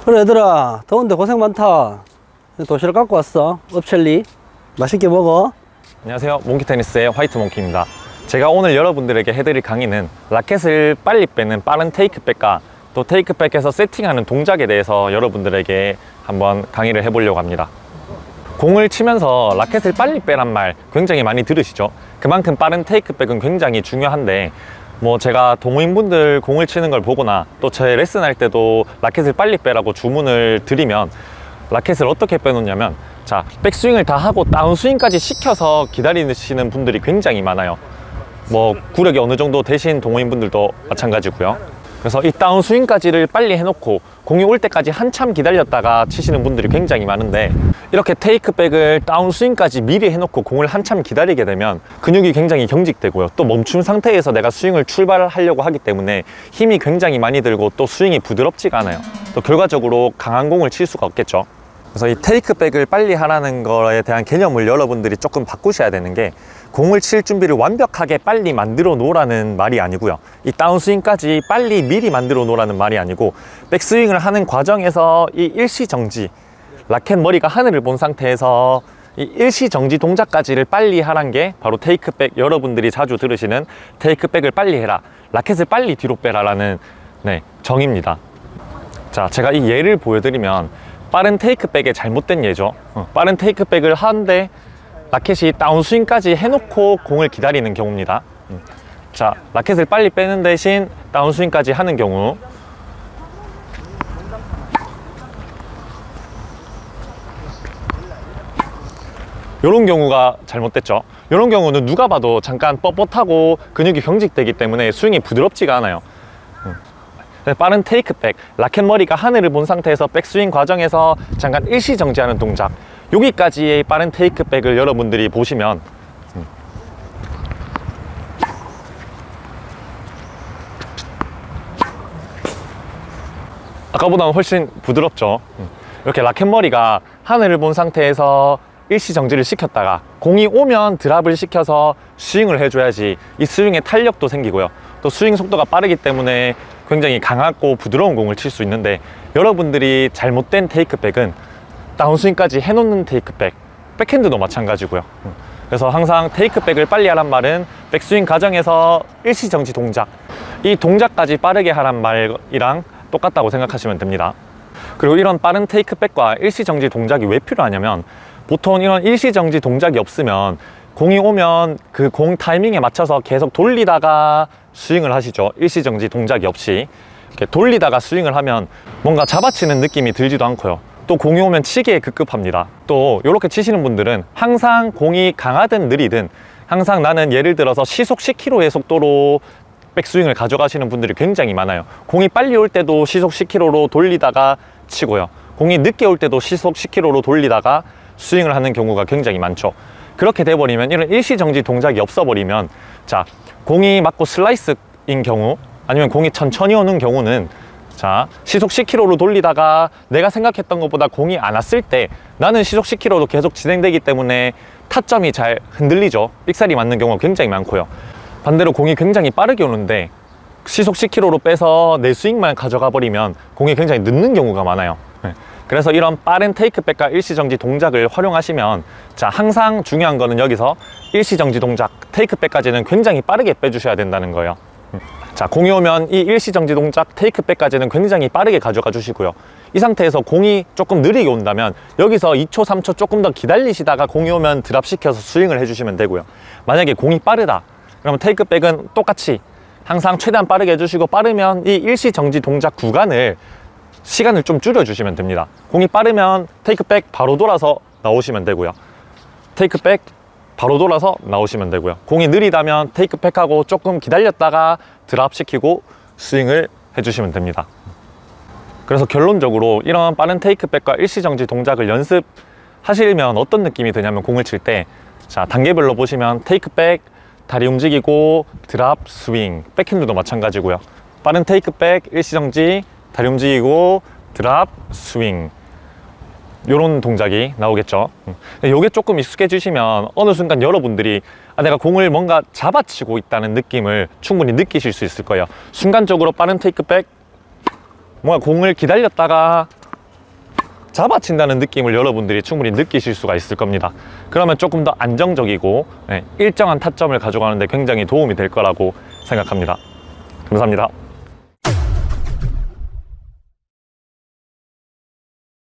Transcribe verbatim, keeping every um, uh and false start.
그래 얘들아, 더운데 고생 많다. 도시락 갖고 왔어. 업첼리 맛있게 먹어. 안녕하세요, 몽키테니스의 화이트몽키입니다. 제가 오늘 여러분들에게 해드릴 강의는 라켓을 빨리 빼는 빠른 테이크백과 또 테이크백에서 세팅하는 동작에 대해서 여러분들에게 한번 강의를 해보려고 합니다. 공을 치면서 라켓을 빨리 빼란 말 굉장히 많이 들으시죠? 그만큼 빠른 테이크백은 굉장히 중요한데, 뭐 제가 동호인분들 공을 치는 걸 보거나 또 제 레슨 할 때도 라켓을 빨리 빼라고 주문을 드리면 라켓을 어떻게 빼놓냐면, 자, 백스윙을 다 하고 다운스윙까지 시켜서 기다리시는 분들이 굉장히 많아요. 뭐 구력이 어느 정도 되신 동호인분들도 마찬가지고요. 그래서 이 다운스윙까지를 빨리 해놓고 공이 올 때까지 한참 기다렸다가 치시는 분들이 굉장히 많은데, 이렇게 테이크백을 다운스윙까지 미리 해놓고 공을 한참 기다리게 되면 근육이 굉장히 경직되고요, 또 멈춘 상태에서 내가 스윙을 출발하려고 하기 때문에 힘이 굉장히 많이 들고 또 스윙이 부드럽지가 않아요. 또 결과적으로 강한 공을 칠 수가 없겠죠. 그래서 이 테이크백을 빨리 하라는 거에 대한 개념을 여러분들이 조금 바꾸셔야 되는 게, 공을 칠 준비를 완벽하게 빨리 만들어 놓으라는 말이 아니고요, 이 다운스윙까지 빨리 미리 만들어 놓으라는 말이 아니고, 백스윙을 하는 과정에서 이 일시정지, 라켓 머리가 하늘을 본 상태에서 이 일시정지 동작까지를 빨리 하란 게 바로 테이크백, 여러분들이 자주 들으시는 테이크백을 빨리 해라, 라켓을 빨리 뒤로 빼라라는 네, 정의입니다. 자, 제가 이 예를 보여드리면, 빠른 테이크백의 잘못된 예죠. 어, 빠른 테이크백을 하는데 라켓이 다운스윙까지 해놓고 공을 기다리는 경우입니다. 음. 자, 라켓을 빨리 빼는 대신 다운스윙까지 하는 경우, 이런 경우가 잘못됐죠. 이런 경우는 누가 봐도 잠깐 뻣뻣하고 근육이 경직되기 때문에 스윙이 부드럽지가 않아요. 음. 빠른 테이크백, 라켓 머리가 하늘을 본 상태에서 백스윙 과정에서 잠깐 일시정지하는 동작, 여기까지의 빠른 테이크백을 여러분들이 보시면 음. 아까보다는 훨씬 부드럽죠. 음. 이렇게 라켓 머리가 하늘을 본 상태에서 일시정지를 시켰다가 공이 오면 드랍을 시켜서 스윙을 해줘야지 이 스윙의 탄력도 생기고요, 또 스윙 속도가 빠르기 때문에 굉장히 강하고 부드러운 공을 칠 수 있는데, 여러분들이 잘못된 테이크백은 다운스윙까지 해놓는 테이크백, 백핸드도 마찬가지고요. 그래서 항상 테이크백을 빨리 하란 말은 백스윙 과정에서 일시정지 동작, 이 동작까지 빠르게 하란 말이랑 똑같다고 생각하시면 됩니다. 그리고 이런 빠른 테이크백과 일시정지 동작이 왜 필요하냐면, 보통 이런 일시정지 동작이 없으면 공이 오면 그 공 타이밍에 맞춰서 계속 돌리다가 스윙을 하시죠. 일시정지 동작이 없이 이렇게 돌리다가 스윙을 하면 뭔가 잡아치는 느낌이 들지도 않고요, 또 공이 오면 치기에 급급합니다. 또 이렇게 치시는 분들은 항상 공이 강하든 느리든 항상 나는 예를 들어서 시속 십 킬로미터의 속도로 백스윙을 가져가시는 분들이 굉장히 많아요. 공이 빨리 올 때도 시속 십 킬로미터로 돌리다가 치고요, 공이 늦게 올 때도 시속 십 킬로미터로 돌리다가 스윙을 하는 경우가 굉장히 많죠. 그렇게 돼버리면, 이런 일시정지 동작이 없어버리면, 자, 공이 맞고 슬라이스인 경우, 아니면 공이 천천히 오는 경우는, 자, 시속 십 킬로미터로 돌리다가 내가 생각했던 것보다 공이 안 왔을 때 나는 시속 십 킬로미터로 계속 진행되기 때문에 타점이 잘 흔들리죠. 삑사리 맞는 경우가 굉장히 많고요. 반대로 공이 굉장히 빠르게 오는데 시속 십 킬로미터로 빼서 내 스윙만 가져가 버리면 공이 굉장히 늦는 경우가 많아요. 네. 그래서 이런 빠른 테이크백과 일시정지 동작을 활용하시면, 자, 항상 중요한 거는 여기서 일시정지 동작, 테이크백까지는 굉장히 빠르게 빼주셔야 된다는 거예요. 자, 공이 오면 이 일시정지 동작, 테이크백까지는 굉장히 빠르게 가져가 주시고요, 이 상태에서 공이 조금 느리게 온다면 여기서 이 초, 삼 초 조금 더 기다리시다가 공이 오면 드랍시켜서 스윙을 해주시면 되고요. 만약에 공이 빠르다 그러면 테이크백은 똑같이 항상 최대한 빠르게 해주시고, 빠르면 이 일시정지 동작 구간을 시간을 좀 줄여주시면 됩니다. 공이 빠르면 테이크백 바로 돌아서 나오시면 되고요, 테이크백 바로 돌아서 나오시면 되고요, 공이 느리다면 테이크백하고 조금 기다렸다가 드랍시키고 스윙을 해주시면 됩니다. 그래서 결론적으로 이런 빠른 테이크백과 일시정지 동작을 연습하시면 어떤 느낌이 드냐면, 공을 칠 때, 자, 단계별로 보시면 테이크백, 다리 움직이고 드랍, 스윙, 백핸드도 마찬가지고요, 빠른 테이크백, 일시정지, 다리 움직이고 드랍, 스윙, 요런 동작이 나오겠죠. 요게 조금 익숙해지시면 어느 순간 여러분들이 아, 내가 공을 뭔가 잡아치고 있다는 느낌을 충분히 느끼실 수 있을 거예요. 순간적으로 빠른 테이크백, 뭔가 공을 기다렸다가 잡아친다는 느낌을 여러분들이 충분히 느끼실 수가 있을 겁니다. 그러면 조금 더 안정적이고 네, 일정한 타점을 가져가는데 굉장히 도움이 될 거라고 생각합니다. 감사합니다.